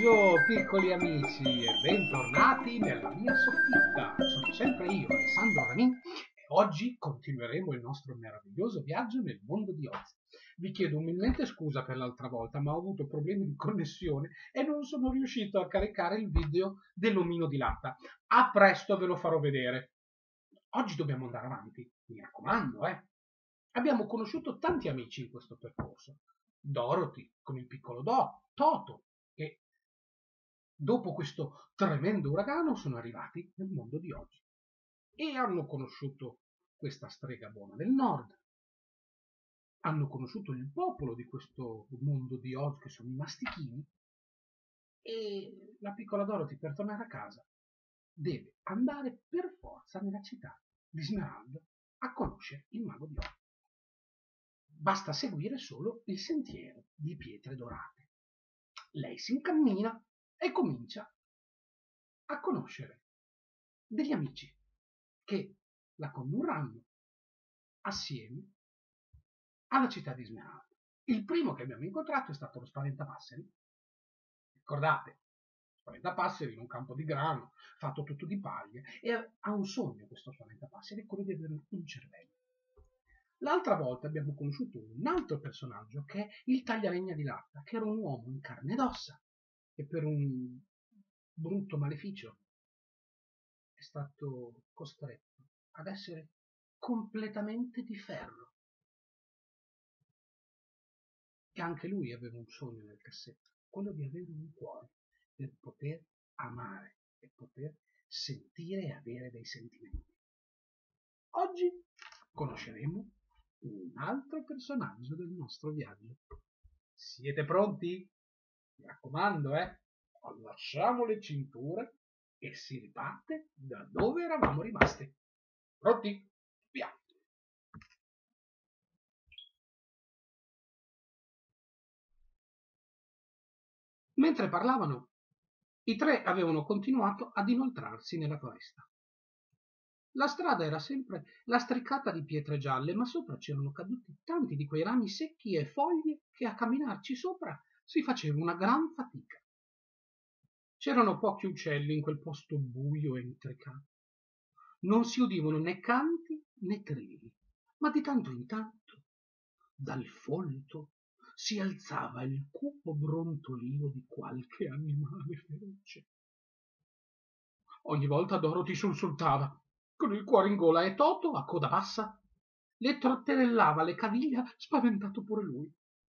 pomeriggio piccoli amici e bentornati nella mia soffitta. Sono sempre io, Alessandro Ramin, e oggi continueremo il nostro meraviglioso viaggio nel mondo di Oz. Vi chiedo umilmente scusa per l'altra volta, ma ho avuto problemi di connessione e non sono riuscito a caricare il video dell'omino di latta. A presto ve lo farò vedere. Oggi dobbiamo andare avanti, mi raccomando, Abbiamo conosciuto tanti amici in questo percorso. Dorothy con il piccolo Toto, che dopo questo tremendo uragano sono arrivati nel mondo di oggi e hanno conosciuto questa strega buona del nord, hanno conosciuto il popolo di questo mondo di oggi che sono i mastichini, e la piccola Dorothy per tornare a casa deve andare per forza nella città di Smeraldo a conoscere il mago di Oz. Basta seguire solo il sentiero di pietre dorate. Lei si incammina e comincia a conoscere degli amici che la condurranno assieme alla città di Smeraldo. Il primo che abbiamo incontrato è stato lo Spaventapasseri. Ricordate, Spaventapasseri in un campo di grano, fatto tutto di paglia, e ha un sogno questo Spaventapasseri, quello di avere un cervello. L'altra volta abbiamo conosciuto un altro personaggio che è il Taglialegna di latta, che era un uomo in carne ed ossa e per un brutto maleficio è stato costretto ad essere completamente di ferro. E anche lui aveva un sogno nel cassetto, quello di avere un cuore per poter amare e poter sentire e avere dei sentimenti. Oggi conosceremo un altro personaggio del nostro viaggio. Siete pronti? Mi raccomando, allacciamo le cinture e si riparte da dove eravamo rimasti. Pronti? Via! Mentre parlavano, i tre avevano continuato ad inoltrarsi nella foresta. La strada era sempre lastricata di pietre gialle, ma sopra c'erano caduti tanti di quei rami secchi e foglie che a camminarci sopra si faceva una gran fatica. C'erano pochi uccelli in quel posto buio e intricato. Non si udivano né canti né trilli, ma di tanto in tanto dal folto si alzava il cupo brontolio di qualche animale feroce. Ogni volta Dorothy sussultava, con il cuore in gola, e Toto, a coda bassa, le trotterellava le caviglia, spaventato pure lui.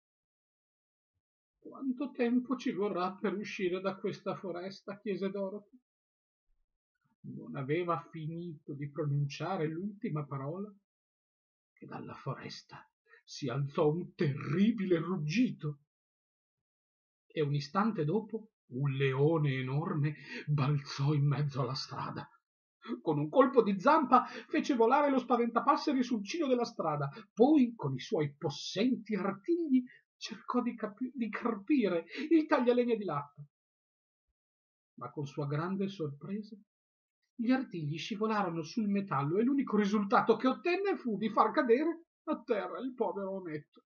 Quanto tempo ci vorrà per uscire da questa foresta? Chiese Dorothy. Non aveva finito di pronunciare l'ultima parola che dalla foresta si alzò un terribile ruggito e un istante dopo un leone enorme balzò in mezzo alla strada. Con un colpo di zampa fece volare lo Spaventapasseri sul ciglio della strada, poi con i suoi possenti artigli cercò di carpire il Taglialegna di latta. Ma con sua grande sorpresa gli artigli scivolarono sul metallo e l'unico risultato che ottenne fu di far cadere a terra il povero ometto.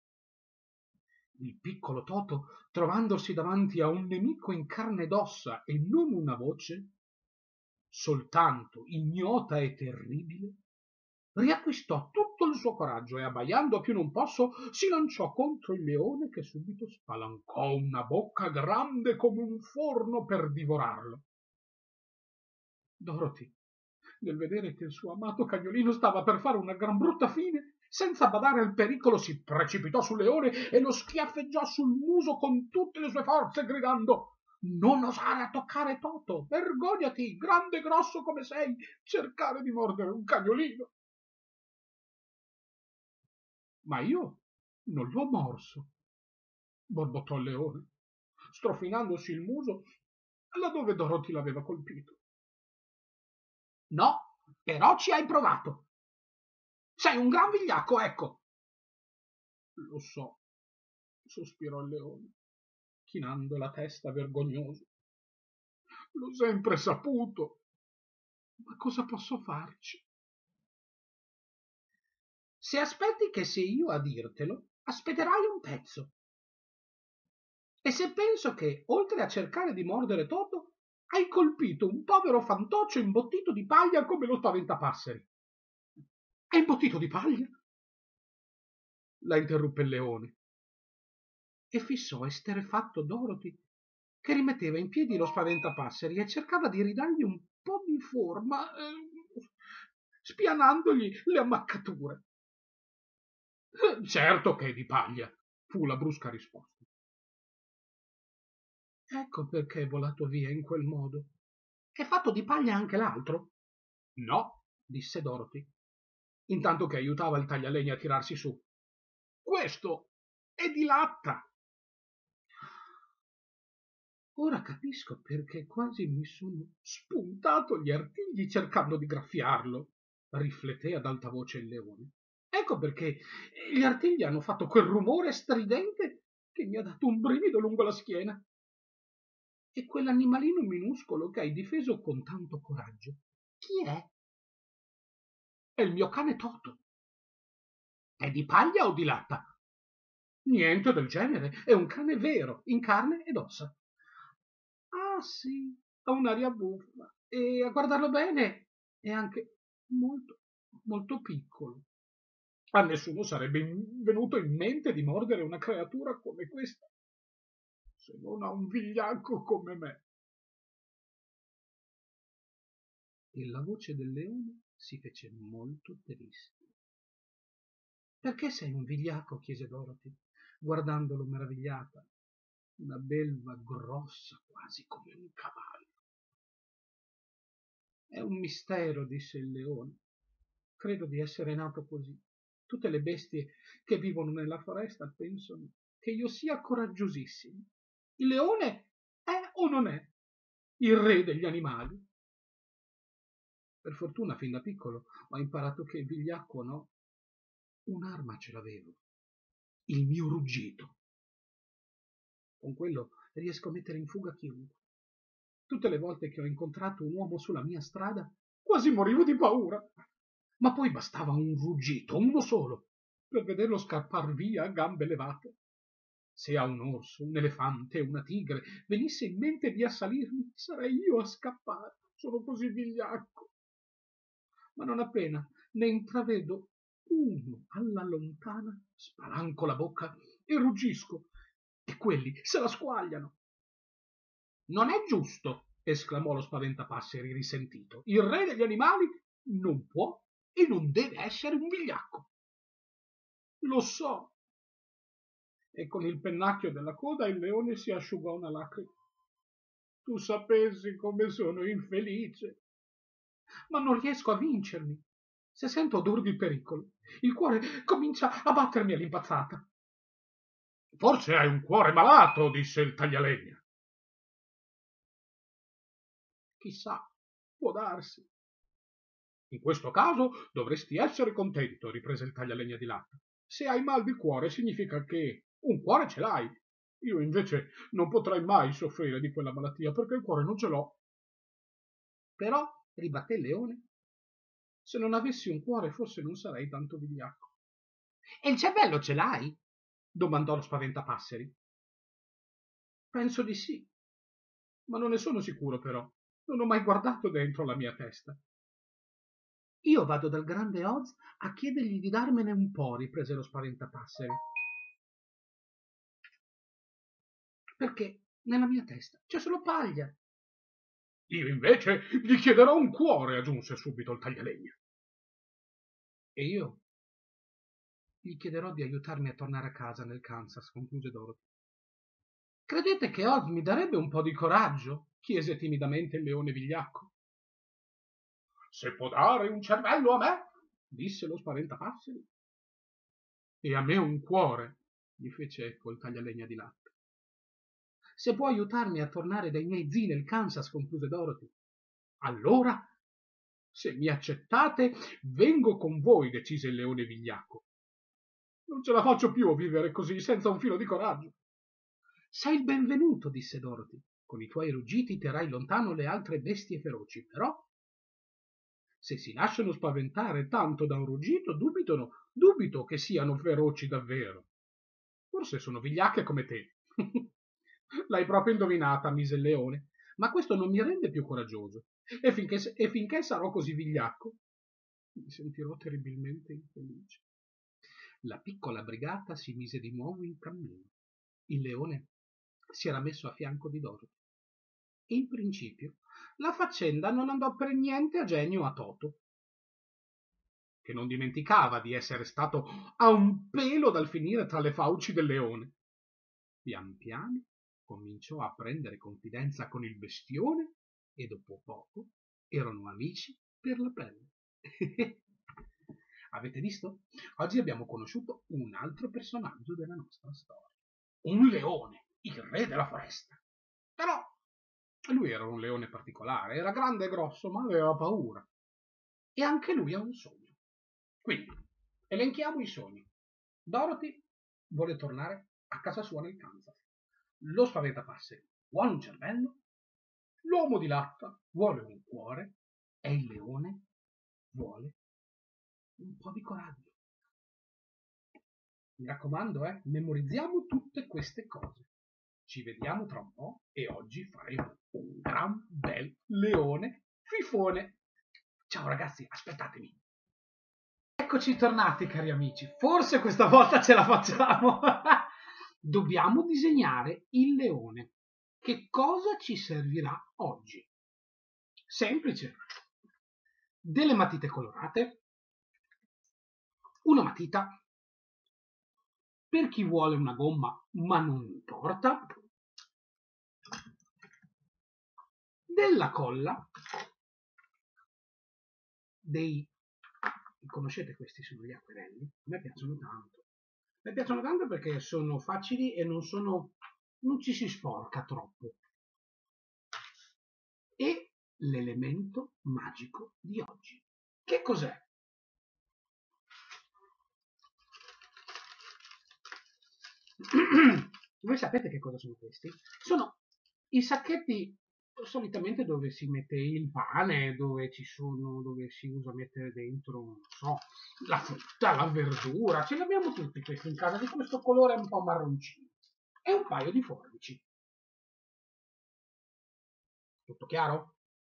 Il piccolo Toto, trovandosi davanti a un nemico in carne ed ossa e non una voce, soltanto ignota e terribile, riacquistò tutto il suo coraggio e, abbaiando a più non posso, si lanciò contro il leone, che subito spalancò una bocca grande come un forno per divorarlo. Dorothy, nel vedere che il suo amato cagnolino stava per fare una gran brutta fine, senza badare al pericolo si precipitò sul leone e lo schiaffeggiò sul muso con tutte le sue forze, gridando: «Non osare toccare Toto! Vergognati, grande e grosso come sei, cercare di mordere un cagnolino!» «Ma io non l'ho morso», borbottò il leone, strofinandosi il muso laddove Dorothy l'aveva colpito. «No, però ci hai provato. Sei un gran vigliacco, ecco!» «Lo so», sospirò il leone, chinando la testa vergognoso. «L'ho sempre saputo, ma cosa posso farci?» «Se aspetti che sia io a dirtelo, aspetterai un pezzo. E se penso che, oltre a cercare di mordere Toto, hai colpito un povero fantoccio imbottito di paglia come lo spaventapasseri. È imbottito di paglia? La interruppe il leone e fissò esterrefatto Dorothy, che rimetteva in piedi lo spaventapasseri e cercava di ridargli un po' di forma, spianandogli le ammaccature. Certo che è di paglia, fu la brusca risposta. Ecco perché è volato via in quel modo. È fatto di paglia anche l'altro? No, disse Dorothy, intanto che aiutava il taglialegna a tirarsi su. Questo è di latta. Ora capisco perché quasi mi sono spuntato gli artigli cercando di graffiarlo, rifletté ad alta voce il leone. Ecco perché gli artigli hanno fatto quel rumore stridente che mi ha dato un brivido lungo la schiena. E quell'animalino minuscolo che hai difeso con tanto coraggio, chi è? È il mio cane Toto. È di paglia o di latta? Niente del genere, è un cane vero, in carne ed ossa. Ah sì, ha un'aria buffa e a guardarlo bene è anche molto, molto piccolo. A nessuno sarebbe venuto in mente di mordere una creatura come questa, se non a un vigliacco come me. E la voce del leone si fece molto triste. Perché sei un vigliacco? Chiese Dorothy, guardandolo meravigliata. Una belva grossa, quasi come un cavallo. È un mistero, disse il leone. Credo di essere nato così. Tutte le bestie che vivono nella foresta pensano che io sia coraggiosissimo. Il leone è o non è il re degli animali? Per fortuna, fin da piccolo, ho imparato che il vigliacco no. Un'arma ce l'avevo, il mio ruggito. Con quello riesco a mettere in fuga chiunque. Tutte le volte che ho incontrato un uomo sulla mia strada, quasi morivo di paura. Ma poi bastava un ruggito, uno solo, per vederlo scappar via a gambe levate. Se a un orso, un elefante, una tigre venisse in mente di assalirmi, sarei io a scappare. Sono così vigliacco. Ma non appena ne intravedo uno alla lontana, spalanco la bocca e ruggisco, e quelli se la squagliano. Non è giusto, esclamò lo spaventapasseri risentito. Il re degli animali non può e non deve essere un vigliacco. Lo so. E con il pennacchio della coda il leone si asciugò una lacrima. Tu sapessi come sono infelice. Ma non riesco a vincermi. Se sento odor di pericolo, il cuore comincia a battermi all'impazzata. Forse hai un cuore malato, disse il taglialegna. Chissà, può darsi. In questo caso dovresti essere contento, riprese il taglialegna di latta. Se hai mal di cuore significa che un cuore ce l'hai. Io invece non potrei mai soffrire di quella malattia perché il cuore non ce l'ho. Però, ribatté il leone, se non avessi un cuore forse non sarei tanto vigliacco. E il cervello ce l'hai? Domandò lo spaventapasseri. Penso di sì, ma non ne sono sicuro però. Non ho mai guardato dentro la mia testa. Io vado dal grande Oz a chiedergli di darmene un po', riprese lo spaventapasseri. Perché nella mia testa c'è solo paglia. Io invece gli chiederò un cuore, aggiunse subito il taglialegna. E io gli chiederò di aiutarmi a tornare a casa nel Kansas, concluse Dorothy. Credete che Oz mi darebbe un po' di coraggio? Chiese timidamente il leone vigliacco. Se può dare un cervello a me, disse lo spaventapasseri. E a me un cuore, gli fece eco il taglialegna di latta. Se può aiutarmi a tornare dai miei zii nel Kansas, concluse Dorothy. Allora, se mi accettate, vengo con voi, decise il leone vigliacco. Non ce la faccio più a vivere così, senza un filo di coraggio. Sei il benvenuto, disse Dorothy. Con i tuoi ruggiti terrai lontano le altre bestie feroci, però se si lasciano spaventare tanto da un ruggito, dubito che siano feroci davvero. Forse sono vigliacche come te. L'hai proprio indovinata, mise il leone, ma questo non mi rende più coraggioso. E finché sarò così vigliacco, mi sentirò terribilmente infelice. La piccola brigata si mise di nuovo in cammino. Il leone si era messo a fianco di Dorothy. In principio la faccenda non andò per niente a genio a Toto, che non dimenticava di essere stato a un pelo dal finire tra le fauci del leone. Pian piano cominciò a prendere confidenza con il bestione e dopo poco erano amici per la pelle. Avete visto? Oggi abbiamo conosciuto un altro personaggio della nostra storia. Un leone, il re della foresta. Però lui era un leone particolare, era grande e grosso, ma aveva paura. E anche lui ha un sogno. Quindi, elenchiamo i sogni. Dorothy vuole tornare a casa sua nel Kansas. Lo spaventapasseri vuole un cervello. L'uomo di latta vuole un cuore. E il leone vuole un po' di coraggio. Mi raccomando, memorizziamo tutte queste cose. Ci vediamo tra un po' e oggi faremo un gran bel leone fifone. Ciao ragazzi, aspettatemi. Eccoci tornati, cari amici. Forse questa volta ce la facciamo. Dobbiamo disegnare il leone. Che cosa ci servirà oggi? Semplice. Delle matite colorate, una matita, per chi vuole una gomma ma non importa, della colla, conoscete questi sono gli acquerelli? A me piacciono tanto. Mi piacciono tanto perché sono facili e non ci si sporca troppo. E l'elemento magico di oggi. Che cos'è? Voi sapete che cosa sono questi? Sono i sacchetti solitamente dove si mette il pane, dove si usa mettere dentro, non so, la frutta, la verdura. Ce li abbiamo tutti questi in casa di questo colore un po' marroncino. E un paio di forbici. Tutto chiaro?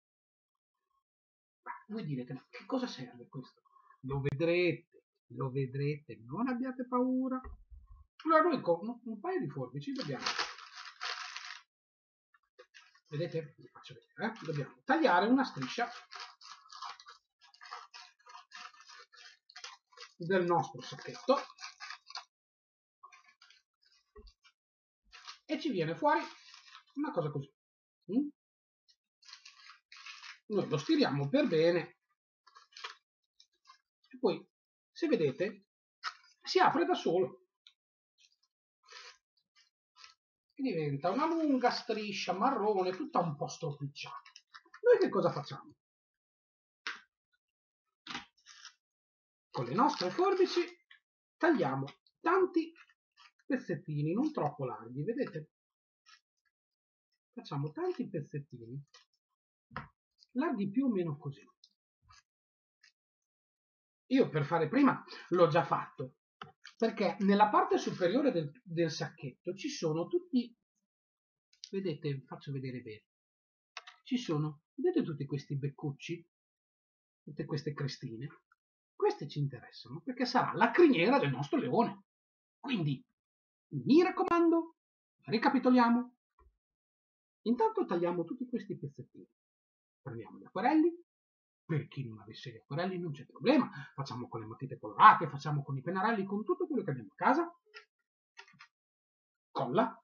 Voi direte, ma che cosa serve questo? Lo vedrete, non abbiate paura. Allora noi con un paio di forbici dobbiamo, vedete? Vi faccio vedere, dobbiamo tagliare una striscia del nostro sacchetto e ci viene fuori una cosa così. Noi lo stiriamo per bene e poi, se vedete, si apre da solo. Diventa una lunga striscia marrone, tutta un po' stropicciata. Noi che cosa facciamo? Con le nostre forbici tagliamo tanti pezzettini, non troppo larghi, vedete? Facciamo tanti pezzettini, larghi più o meno così. Io per fare prima l'ho già fatto, perché nella parte superiore del sacchetto ci sono tutti, vedete, faccio vedere bene, ci sono, vedete tutti questi beccucci, tutte queste crestine? Queste ci interessano perché sarà la criniera del nostro leone. Quindi, mi raccomando, ricapitoliamo. Intanto tagliamo tutti questi pezzettini. Prendiamo gli acquerelli. Per chi non avesse gli acquerelli non c'è problema. Facciamo con le matite colorate, facciamo con i pennarelli, con tutto quello che abbiamo a casa. Colla.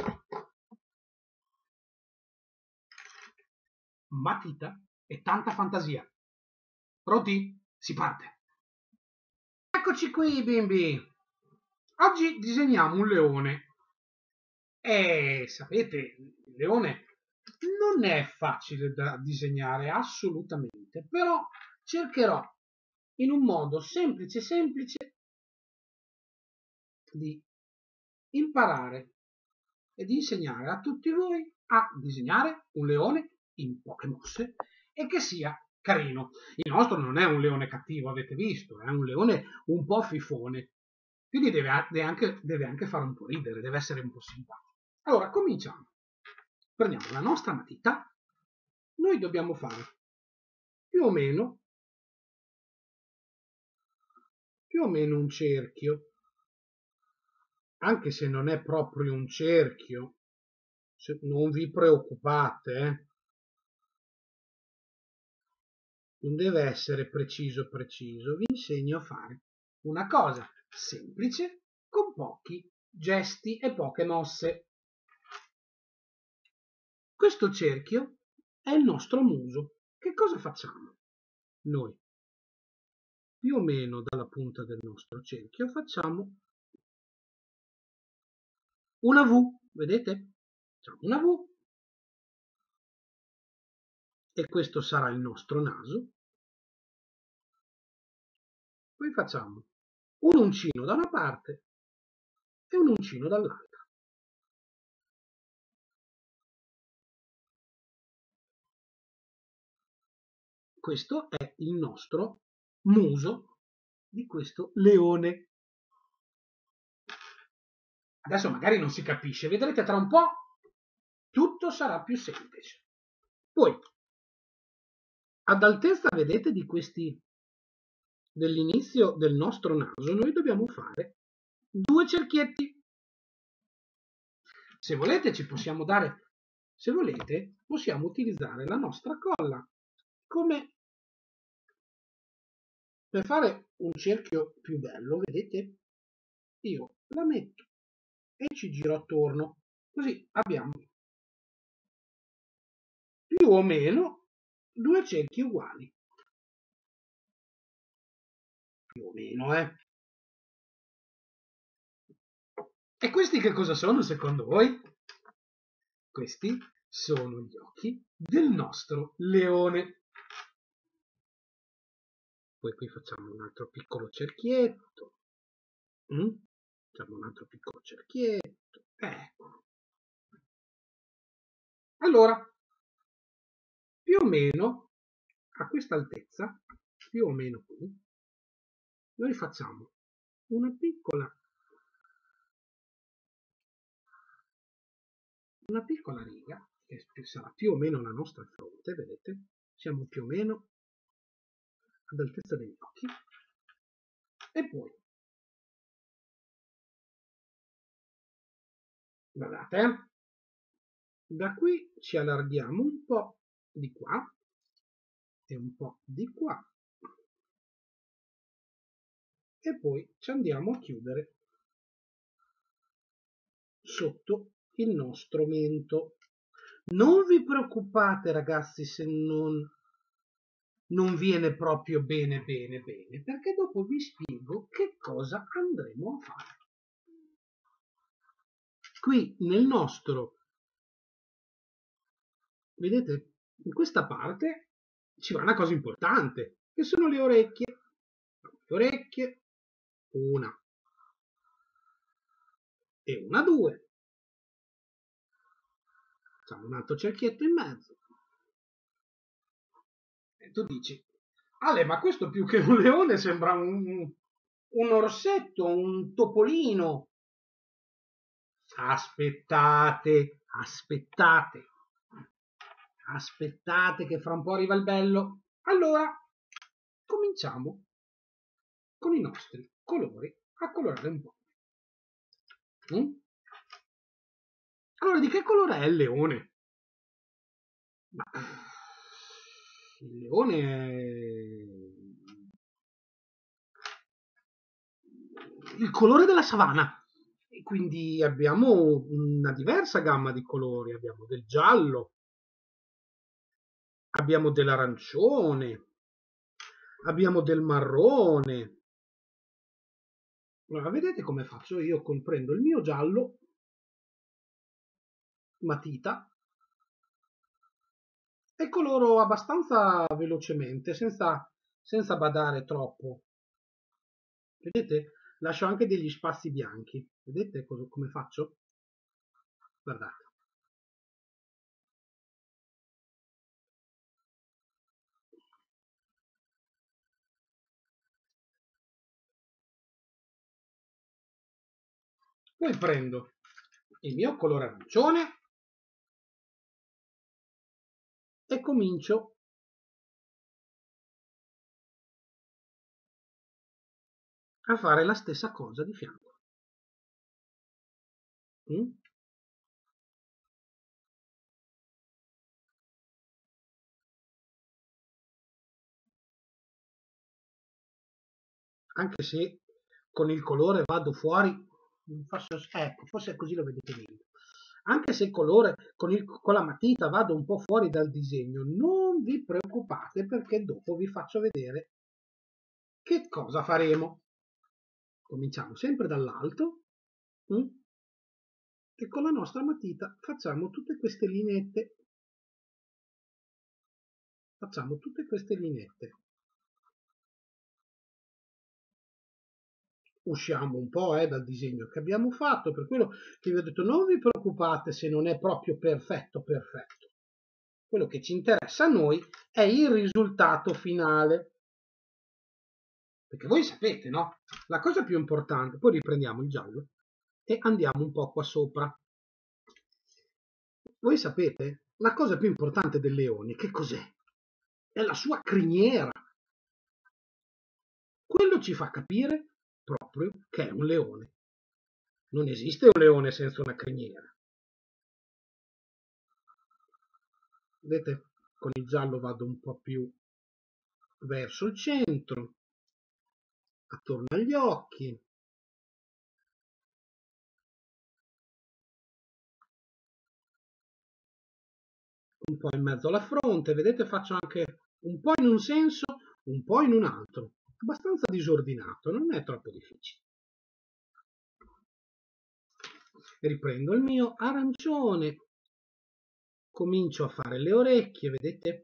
Matita e tanta fantasia. Pronti? Si parte. Eccoci qui, bimbi. Oggi disegniamo un leone. E sapete, il leone non è facile da disegnare assolutamente, però cercherò in un modo semplice di imparare e di insegnare a tutti voi a disegnare un leone in poche mosse e che sia carino. Il nostro non è un leone cattivo, avete visto, è un leone un po' fifone, quindi deve anche fare un po' ridere, deve essere un po' simpatico. Allora, cominciamo. Prendiamo la nostra matita. Noi dobbiamo fare più o meno un cerchio, anche se non è proprio un cerchio, non vi preoccupate, non deve essere preciso, vi insegno a fare una cosa semplice con pochi gesti e poche mosse. Questo cerchio è il nostro muso. Che cosa facciamo? Noi, più o meno dalla punta del nostro cerchio, facciamo una V, vedete? Facciamo una V e questo sarà il nostro naso. Poi facciamo un uncino da una parte e un uncino dall'altra. Questo è il nostro muso di questo leone. Adesso magari non si capisce, vedrete tra un po' tutto sarà più semplice. Poi, ad altezza, vedete, di questi dell'inizio del nostro naso, noi dobbiamo fare 2 cerchietti. Se volete ci possiamo dare, se volete possiamo utilizzare la nostra colla come per fare un cerchio più bello, vedete? Io la metto e ci giro attorno, così abbiamo più o meno 2 cerchi uguali. Più o meno, E questi che cosa sono secondo voi? Questi sono gli occhi del nostro leone. Poi qui facciamo un altro piccolo cerchietto. Facciamo un altro piccolo cerchietto. Ecco. Allora, più o meno a questa altezza, più o meno qui, noi facciamo una piccola riga, che sarà più o meno la nostra fronte, vedete? Siamo più o meno ad altezza degli occhi. E poi, guardate, da qui ci allarghiamo un po' di qua e un po' di qua. E poi ci andiamo a chiudere sotto il nostro mento. Non vi preoccupate ragazzi se non viene proprio bene, perché dopo vi spiego che cosa andremo a fare. Qui nel nostro, vedete, in questa parte ci va una cosa importante, che sono le orecchie. Le orecchie, una e una, due. Facciamo un altro cerchietto in mezzo. E tu dici, Ale, ma questo più che un leone sembra un orsetto, un topolino. Aspettate che fra un po' arriva il bello. Allora, cominciamo con i nostri colori a colorare un po'. Allora, di che colore è il leone? Ma, il leone è il colore della savana. E quindi abbiamo una diversa gamma di colori. Abbiamo del giallo, abbiamo dell'arancione, abbiamo del marrone. Allora, vedete come faccio? Io prendo il mio giallo, matita, e coloro abbastanza velocemente, senza badare troppo. Vedete? Lascio anche degli spazi bianchi. Vedete come faccio? Guardate. Poi prendo il mio colore arancione e comincio a fare la stessa cosa di fianco. Anche se con il colore vado fuori, ecco, forse così lo vedete meglio. Anche se il colore con la matita vado un po' fuori dal disegno, non vi preoccupate perché dopo vi faccio vedere che cosa faremo. Cominciamo sempre dall'alto e con la nostra matita facciamo tutte queste lineette. Facciamo tutte queste lineette. Usciamo un po' dal disegno che abbiamo fatto, per quello che vi ho detto non vi preoccupate se non è proprio perfetto. Quello che ci interessa a noi è il risultato finale. Perché voi sapete, no? La cosa più importante, poi riprendiamo il giallo e andiamo un po' qua sopra. Voi sapete, la cosa più importante del leone, che cos'è? È la sua criniera. Quello ci fa capire proprio che è un leone. Non esiste un leone senza una criniera. Vedete? Con il giallo vado un po' più verso il centro, attorno agli occhi. Un po' in mezzo alla fronte, vedete faccio anche un po' in un senso, un po' in un altro, abbastanza disordinato, non è troppo difficile. Riprendo il mio arancione, comincio a fare le orecchie, vedete?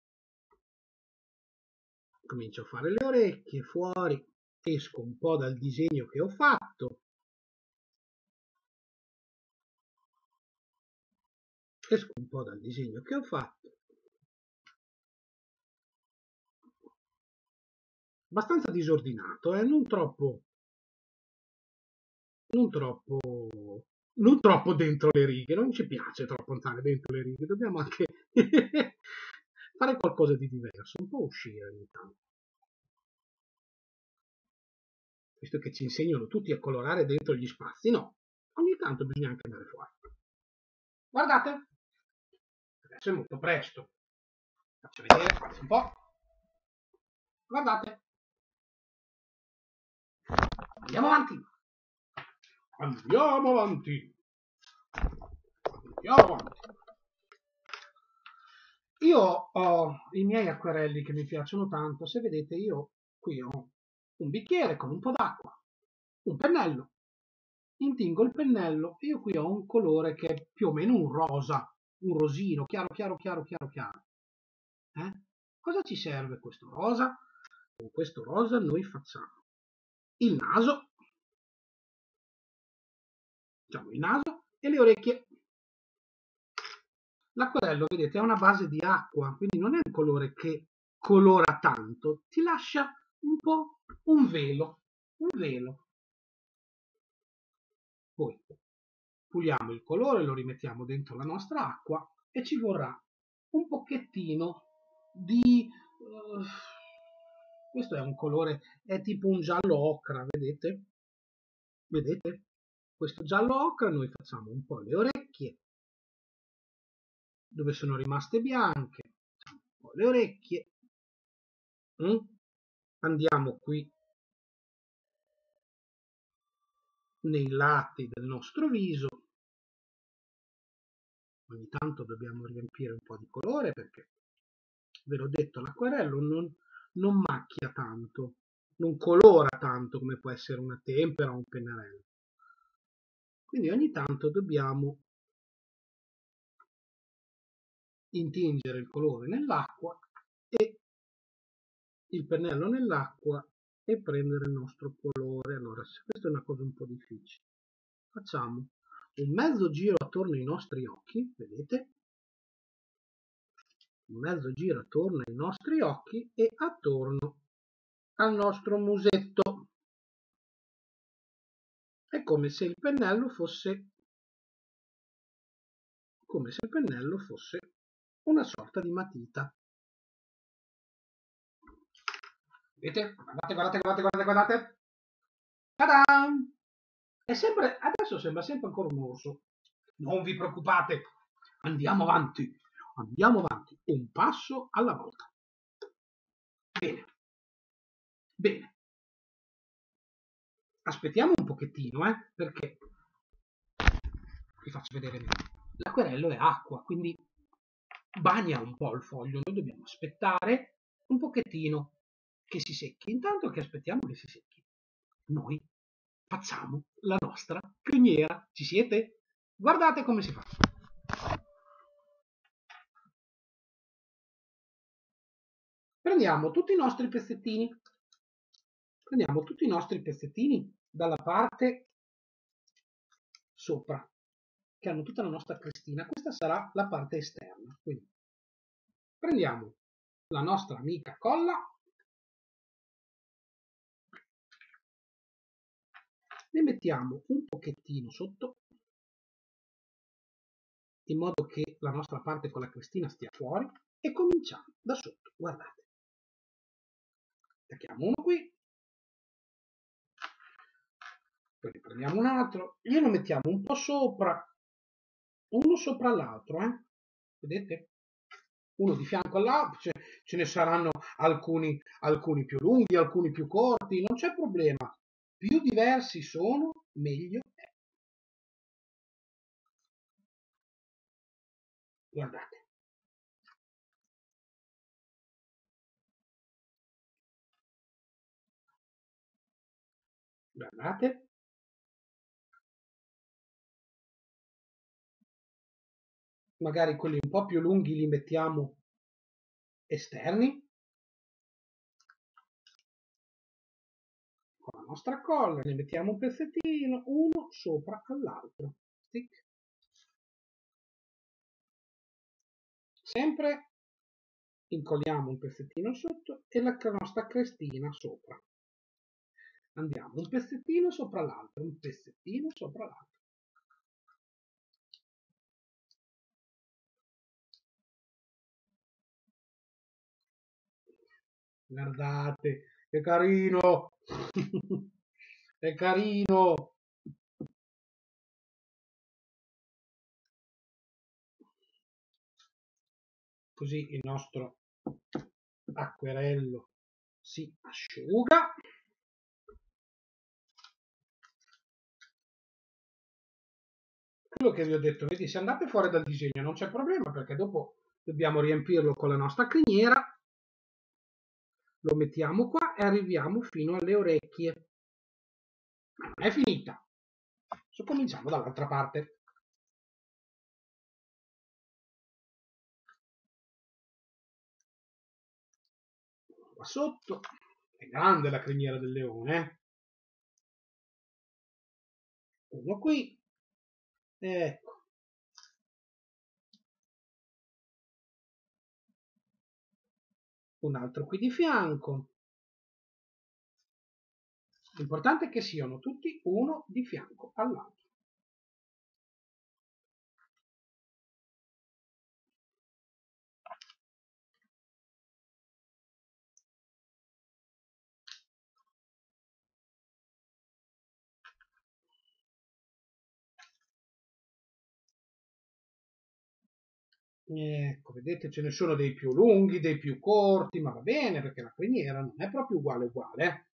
Comincio a fare le orecchie fuori, esco un po' dal disegno che ho fatto, abbastanza disordinato, non troppo dentro le righe, non ci piace troppo andare dentro le righe, dobbiamo anche fare qualcosa di diverso, un po' uscire ogni tanto. Visto che ci insegnano tutti a colorare dentro gli spazi, no, ogni tanto bisogna anche andare fuori. Guardate, adesso è molto presto, faccio vedere un po', guardate, andiamo avanti. Andiamo avanti. Io ho i miei acquerelli che mi piacciono tanto. Se vedete, io qui ho un bicchiere con un po' d'acqua, un pennello. Intingo il pennello e io qui ho un colore che è più o meno un rosa, un rosino, chiaro. Cosa ci serve questo rosa? Con questo rosa noi facciamo il naso, e le orecchie. L'acquarello, vedete, è una base di acqua, quindi non è un colore che colora tanto, ti lascia un po' un velo. Poi puliamo il colore, lo rimettiamo dentro la nostra acqua e ci vorrà un pochettino di... questo è un colore, è tipo un giallo ocra, vedete? Vedete? Questo giallo ocra noi facciamo un po' le orecchie, dove sono rimaste bianche, un po' le orecchie. Andiamo qui nei lati del nostro viso, ogni tanto dobbiamo riempire un po' di colore perché, ve l'ho detto, l'acquarello non macchia tanto, non colora tanto come può essere una tempera o un pennarello. Quindi ogni tanto dobbiamo intingere il colore nell'acqua e il pennello nell'acqua e prendere il nostro colore. Allora, se questa è una cosa un po' difficile, facciamo un mezzo giro attorno ai nostri occhi, vedete? Un mezzo giro attorno ai nostri occhi e attorno al nostro musetto. È come se il pennello fosse come se il pennello fosse una sorta di matita. Vedete? Guardate. Ta-da! Adesso sembra sempre ancora un orso. Non vi preoccupate, andiamo avanti, un passo alla volta. Bene. Aspettiamo un pochettino, perché vi faccio vedere meglio. L'acquerello è acqua, quindi bagna un po' il foglio. Noi dobbiamo aspettare un pochettino che si secchi. Intanto che aspettiamo che si secchi, noi facciamo la nostra criniera. Ci siete? Guardate come si fa. Prendiamo tutti i nostri pezzettini dalla parte sopra, che hanno tutta la nostra crestina. Questa sarà la parte esterna. Quindi prendiamo la nostra amica colla, ne mettiamo un pochettino sotto, in modo che la nostra parte con la crestina stia fuori, e cominciamo da sotto. Guardate, attacchiamo uno qui, poi ne prendiamo un altro, glielo mettiamo un po' sopra, uno sopra l'altro, vedete? Uno di fianco all'altro, ce ne saranno alcuni più lunghi, alcuni più corti, non c'è problema. Più diversi sono, meglio è. Guardate. Guardate. Magari quelli un po' più lunghi li mettiamo esterni. Con la nostra colla ne mettiamo un pezzettino, uno sopra all'altro. Stick. Sempre incolliamo un pezzettino sotto e la nostra crestina sopra. Andiamo un pezzettino sopra l'altro, un pezzettino sopra l'altro. Guardate, che carino! È carino! Così il nostro acquerello si asciuga. Quello che vi ho detto, vedi, se andate fuori dal disegno non c'è problema, perché dopo dobbiamo riempirlo con la nostra criniera. Lo mettiamo qua e arriviamo fino alle orecchie. Ma non è finita. Adesso cominciamo dall'altra parte. Qua sotto. È grande la criniera del leone, Uno qui. Ecco. Un altro qui di fianco. L'importante è che siano tutti uno di fianco all'altro. Ecco, vedete, ce ne sono dei più lunghi, dei più corti, ma va bene perché la criniera non è proprio uguale.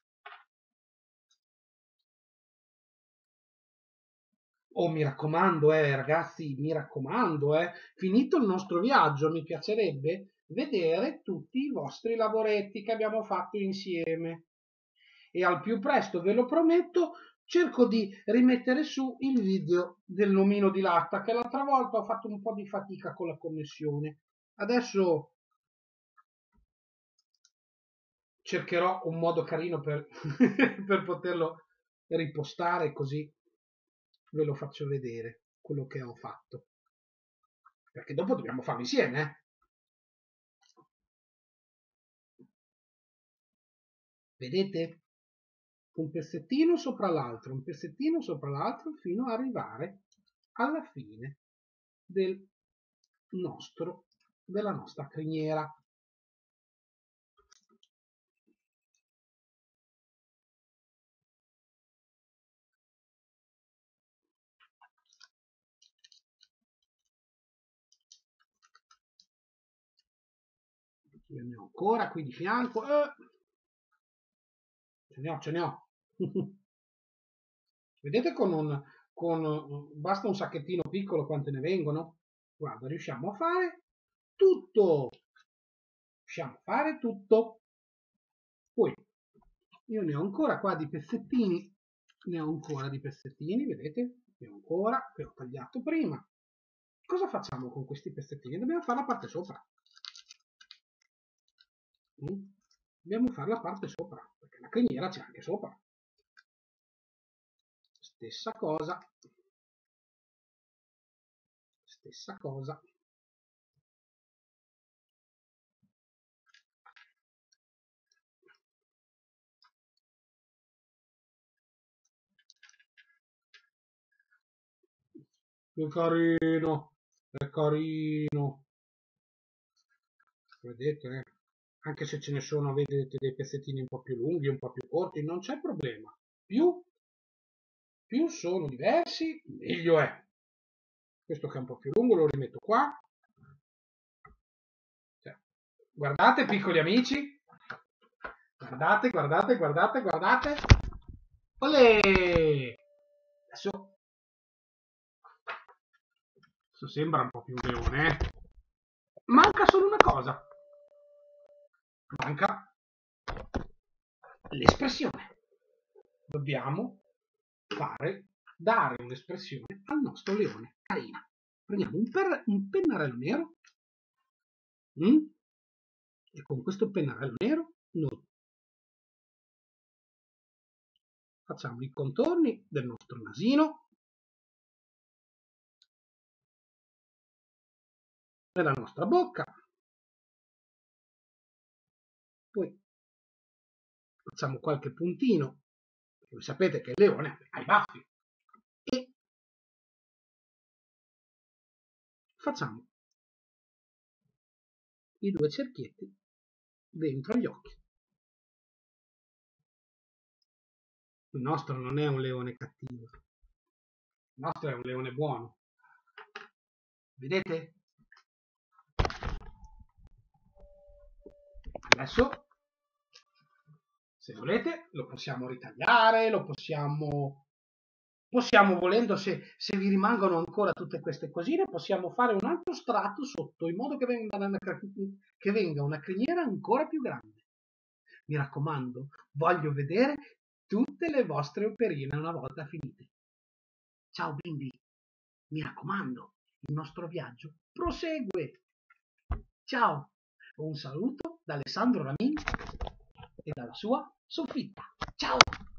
Oh, mi raccomando, ragazzi, mi raccomando, finito il nostro viaggio, mi piacerebbe vedere tutti i vostri lavoretti che abbiamo fatto insieme. E al più presto, ve lo prometto, cerco di rimettere su il video del nomino di latta, che l'altra volta ho fatto un po' di fatica con la connessione. Adesso cercherò un modo carino per, per poterlo ripostare, così ve lo faccio vedere quello che ho fatto, perché dopo dobbiamo farlo insieme. Vedete? Un pezzettino sopra l'altro, un pezzettino sopra l'altro, fino ad arrivare alla fine. della nostra criniera. Io ne ho ancora qui di fianco. Ce ne ho. Vedete basta un sacchettino piccolo quante ne vengono? Guarda, riusciamo a fare tutto. Poi io ne ho ancora qua di pezzettini. Vedete? Ne ho ancora che ho tagliato prima. Cosa facciamo con questi pezzettini? Dobbiamo fare la parte sopra. Dobbiamo fare la parte sopra, perché la criniera c'è anche sopra. Stessa cosa. Che carino, è carino. Vedete? Anche se ce ne sono, vedete, dei pezzettini un po' più lunghi, un po' più corti, non c'è problema. Più sono diversi, meglio è. Questo che è un po' più lungo lo rimetto qua. Guardate, piccoli amici. Guardate. Olè! Adesso sembra un po' più un leone, Manca solo una cosa. Manca l'espressione. Dobbiamo dare un'espressione al nostro leone carino. Prendiamo un pennarello nero e con questo pennarello nero noi facciamo i contorni del nostro nasino, della nostra bocca, poi facciamo qualche puntino, voi sapete che il leone ha i baffi, e facciamo i 2 cerchietti dentro gli occhi. Il nostro non è un leone cattivo, il nostro è un leone buono. Vedete? Adesso, se volete, lo possiamo ritagliare, lo possiamo volendo, se vi rimangono ancora tutte queste cosine, possiamo fare un altro strato sotto, in modo che venga una criniera ancora più grande. Mi raccomando, voglio vedere tutte le vostre operine una volta finite. Ciao bimbi, mi raccomando, il nostro viaggio prosegue. Ciao, un saluto da Alessandro Ramin e dalla sua soffitta. Ciao!